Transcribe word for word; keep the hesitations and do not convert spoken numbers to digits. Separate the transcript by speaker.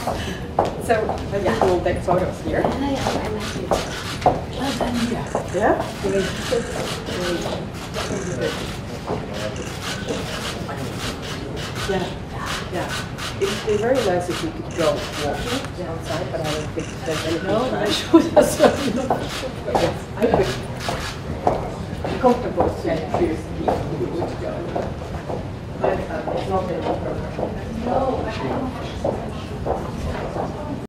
Speaker 1: So I think we'll take photos here. Yeah? Yeah. Yeah. It would be very nice if we could go walking outside, but I don't think there's anything. No, I should as well. Yes, I could. Comfortable to choose to go. But uh, it's not any problem. No, I don't.